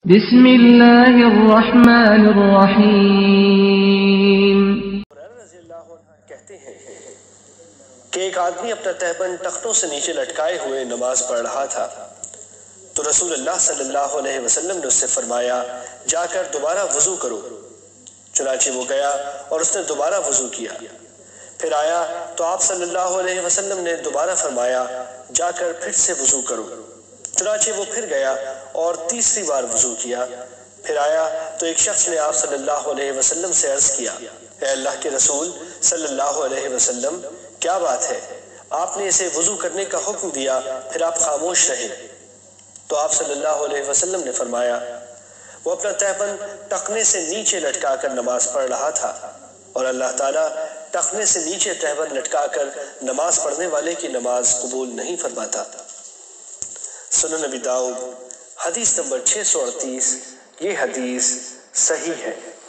بسم اللہ الرحمن الرحیم۔ رضی اللہ عنہ کہتے ہیں کہ ایک آدمی اپنا تہبند ٹخنوں سے نیچے لٹکائے ہوئے نماز پڑھ رہا تھا تو رسول اللہ صلی اللہ علیہ وسلم نے اس سے فرمایا جا کر دوبارہ وضو کرو۔ چنانچہ وہ گیا اور اس نے دوبارہ وضو کیا، پھر آیا تو آپ صلی اللہ علیہ وسلم نے دوبارہ فرمایا جا کر پھر سے وضو کرو۔ چنانچہ وہ پھر گیا اور تیسری بار وضو کیا، پھر آیا تو ایک شخص نے آپ صلی اللہ علیہ وسلم سے عرض کیا اے اللہ کے رسول صلی اللہ علیہ وسلم، کیا بات ہے؟ آپ نے اسے وضو کرنے کا حکم دیا پھر آپ خاموش رہے۔ تو آپ صلی اللہ علیہ وسلم نے فرمایا وہ اپنا تہبند ٹخنے سے نیچے لٹکا کر نماز پڑھ رہا تھا، اور اللہ تعالیٰ ٹخنے سے نیچے تہبند لٹکا کر نماز پڑھنے والے کی نماز قبول نہیں فرماتا۔ سنن نبی داؤد حدیث نمبر 638، یہ حدیث صحیح ہے۔